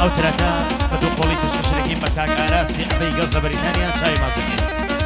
ئەو ترەکە بە دوو قۆڵی تشکشرەکەی بە کاک ئاراسی عەبەی گەز لە بەریتانیا چاوی مازەکەی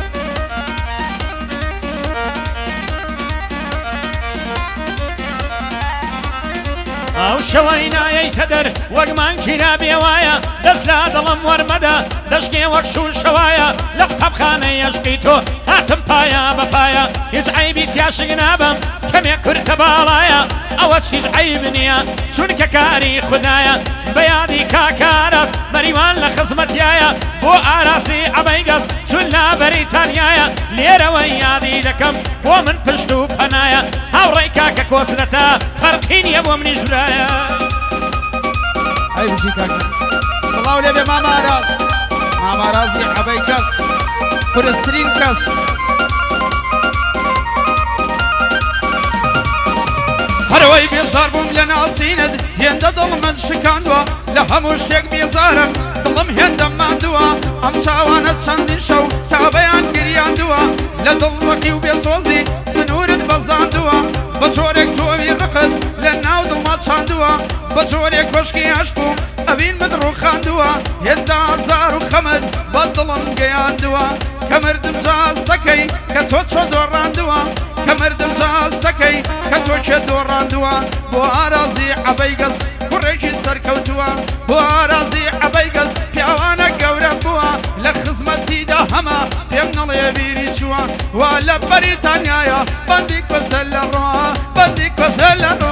ئەو شەوەی نایەیتە دەر وەک مانگیرا بێوایە دەست لە دڵم وەرمەدە دەشکێ وەک شوون شەوایە لە قوتابخانەی عشقی تۆ هاتم پایە بە پایە هیچ عەیبی تیاشک نابم کەمێک کورتە باڵایە ئەوە هیچ عەیب نییە چونکە کاری خودایە بەیادی کاک ئاراس بەریوان لە خزمەتیایە بۆ ئاراسی عەبەی گەز چون لە بەریتانیایە لێرەوەی یادی دەکەم بۆ من پشت و پەنایە هاوڕێی کاکە کۆسرەتە فەرقی نییە بۆ منیش برایە ئەی بژی کاکە سڵاو لێبێ مامە ئاراس مامە ئارازی عەبەی گەز قورسترین کەس هەرەوەی بێزار بووم لە ناسینت هێندە دڵمت شکاندووە لە هەموو شتێک بێزارم دڵم هێندە ماندووە ئەم چاوانە چەندین شەو تا بەیان گریاندووە لە دڵڕەقی و بێسۆزی سنوورت بەزاندووە بە جۆرێک تۆوی ڕقت لە ناو دڵما چاندووە بە جۆرێک کۆشکی عەشق و ئەوین من ڕووخاندووە هێندە ئازار و خەمت بە دڵم گەیاندووە کە مردم جاستەکەی کە تۆ چۆ دۆڕاندووە کە مردم جاستەکەی کە تۆ چێ دۆڕاندووە بۆ ئارازی عەبەی گەز کوڕێکی سەرکەوتووە بۆ ئارازی عەبەی گەز پیاوانە گەورە بووە لە خزمەتیدا هەمە پێم نەڵێ بیری چووە وا لە بەریتانیایە بەندی کۆسە لە ڕۆ بەندی کۆسە لە ڕۆ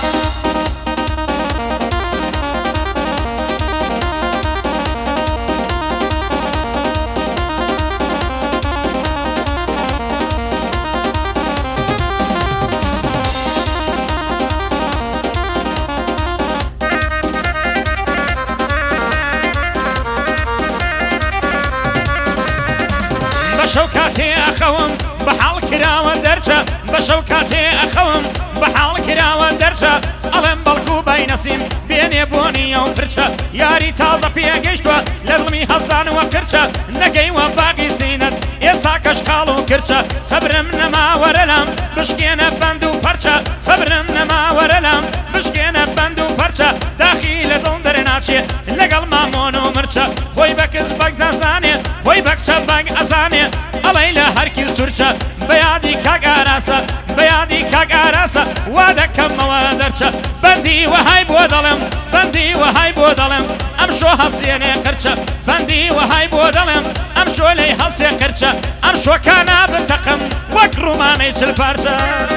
بەشەو کاتێ ئەخەوم بە حاڵ کراوە دەرچە بەشەو کاتێ ئەخەوم بە حاڵ کراوە دەرچە ئەڵێم بەڵکو بای نەسیم بێنێ بۆنیە و ترچە یاری تازە پێگەیشتووە لە دڵمی هەزانوە کرچە نەگەیوە باقی سینەت ئێستا کەشقاڵ و کرچە سەبرم نەماوەرە لام بشکێنە بەند و پەرچە سەبرم نەماوەرە لام بشکێنە بەند و پەرچە داخی لە دڵ دەرەناچێ لەگەڵ مامۆن و مرچە خۆی بەکرد بەک دەزانێ خۆی بەکچە بەک ئەزانێ ئەڵەی لە هەرکی سورچە بەیادی کاک ئاراسە بەیادی کاک ئاراسە وا دەکەمەوە دەرچە بەندی وەهای بۆ دەڵێم بەندی وەهای بۆ دەڵێم ئەم شۆ هەسێنێ قرچە بەندی وەهای بۆ دەڵێم ئەم شۆ لەی هەسێ قرچە ئەم شۆکانە بتەقم وەک ڕوومانەی چل پارچە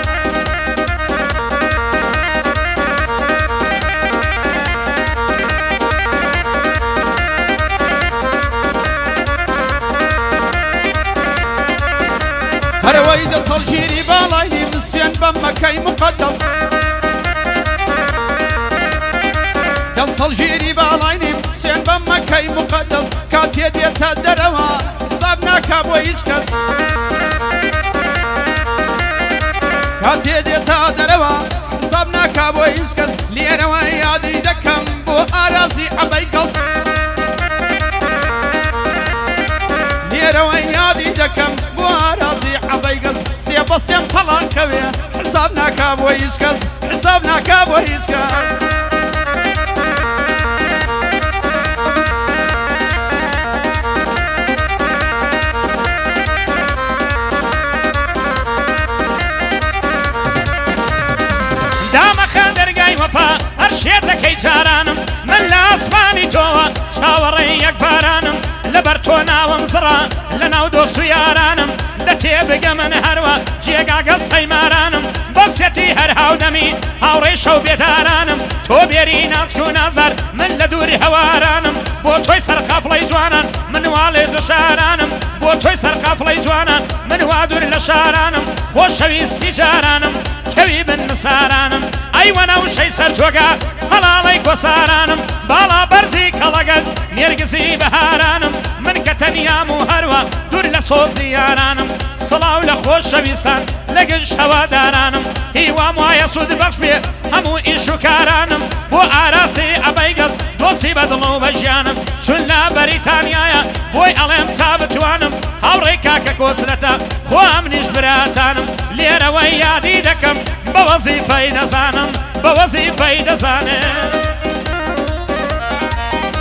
هەرەوەی دەسەڵ گیری باڵای مسوێن بە مەکەی مقەدەس دەسەڵ گیری باڵای سوێن بە مەکەی مقەدەس کاتێ دێتە دەرەوە ساب ناکا بۆ هیچ کەس کاتێ دێتە دەرەوە ساب ناکا بۆ هیچ کەس لێرەوە یادی دەکەم بۆ ئارازی عەبەی گەز لێرەوە یادی دەکەم بۆ ئارازی عەبەی گەز سێ بە سێم تەڵان کەوێ حساب ناکا بۆ هیچ کەس حساب ناکا بۆ هیچ کەس دامەخە دەرگای وەفا هەر شێتەکەی جارانم من لە ئاسمانی تۆوە چاوەڕێی یەک بارانم لەبەر تۆ ناوم زڕە لە ناو دۆست و یارانم دەتێ بگە من هەروە جێگا گەز قەیمارانم بەسێتی هەر هاودەمی هاوڕێی شەو بێدارانم تۆ بێری ناچک و نازار من لە دووری هەوارانم بۆ تۆی سەرقافڵەی جوانان من وا لێ دشارانم بۆ تۆی سەرقافڵەی جوانان من وا دوور لە شارانم خۆشەویستی جارانم کەوی بن نسارانم ئەیوەنە وشەی سەر جۆگا هەڵاڵەی کۆسارانم باڵا بەرزی کەڵەگەل نێرگزی بەهارانم من کە تەنیام و هەروە دوور لە سۆزی یارانم سڵاو لە خۆشەویستان لە گشت هەوادارانم هیوام وایە سوود بەخش بێ هەموو ئیش و کارانم بۆ ئاراسی عەبەی گەز دۆسی بەدڵ و بەژیانم چون لە بەریتانیایە بۆی ئەڵێم تا بتوانم هاوڕێی کاکە کۆسرەتە خۆ ئەمنیش براتانم لێرەوەی یادی دەکەم بە وەزیفەی دەزانم بە وەزیفەی دەزانێ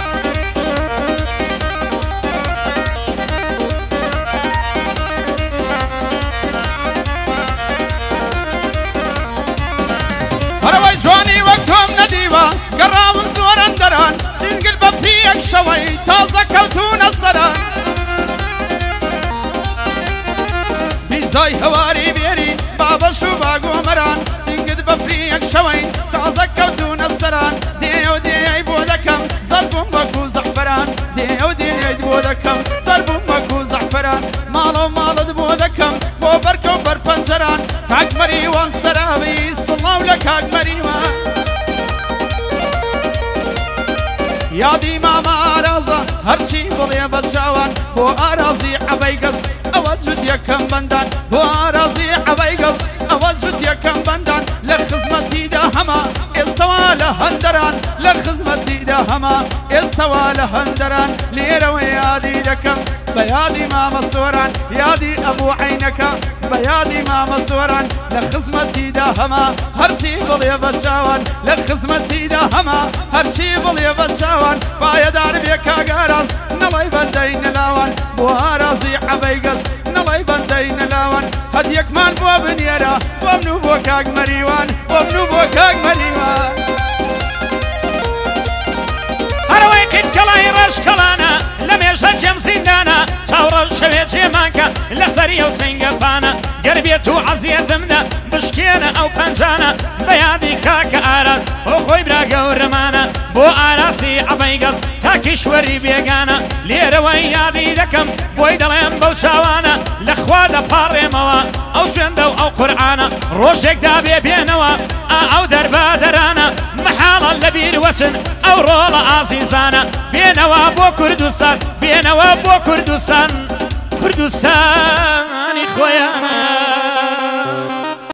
هەرەوەی جوانی وەک تۆم نەدیوە گەڕاوم زۆرم دەران سینگل بە پریەک شەوەی تازە کەوتونە سەران بیزای هەواری بێری بابەش و باگۆمەران سینگت بە پریەک شەوەی تازە کەوتونە سەران دێ و دێیەی بۆ دەکەم زەربووم وەکو زەعفەران دێ و دێیەیت بۆ دەکەم زەربووم وەکو زەعفەران ماڵە و ماڵت بۆ دەکەم بۆ بەرکە و بەرپەنجەران کاکمەریوان سەراوی سڵاو لە کاکمەریوان یادی ماما ئارازە هەرچی بڵێ بە چاوان بۆ ئارازی عەبەی گەس ئەوە جوت یەکەم بەندان بۆ ئارازی عەبەی گەس ئەوە جوت یەکەم بەندان لە خزمەتیدا هەما ئێستەوا لە هەندەران لە خزمەتیدا هەما ئێستەوا لە هەندەران لێرەوە یادی دەکەم بە یادی مامە سۆران یادی ئەبوو عەینەکە بە یادی مامە سۆران لە خزمەتیدا هەما هەرچی بڵێ بە چاوان لە خزمەتیدا هەما هەرچی بڵێ بە چاوان پایەدار بێ کاگاراز نەڵی بەندەی نەلاوان بۆ ئارازی عەبەی گەس نەڵی بەندەی نەلاوان هەدیەکمان بۆ بنێرە بۆ من و بۆ کاکمەریوان بۆ من و بۆ کاکمەریوان هەرەوەی قیتکەڵای ڕەشکەڵانە لە مێژە جێم زیندانە چاوڕە شەوێ جێمانکە لەسەری ئەو سنگەفانە گەر بێت و عەزیەتمدە بشکێنە ئەو پەنجانە بە یادی کاکە ئاراز بۆ خۆی برا گەورەمانە بۆ ئاراسی عەبەی گەس تا کیشوەری بێگانە لێرەوەی یادی دەکەم بۆی دەڵێم بەو چاوانە لەخوا دەپاڕێمەوە ئەو سوێندە و ئەو قورئانە ڕۆژێکدا بێبێنەوە ئەو دەربادەرانە محاڵە لەبیر وەچن ئەو ڕۆڵە ئازیزانە بێنەوە بۆ کوردستان بێنەوە بۆ کوردستان کوردستان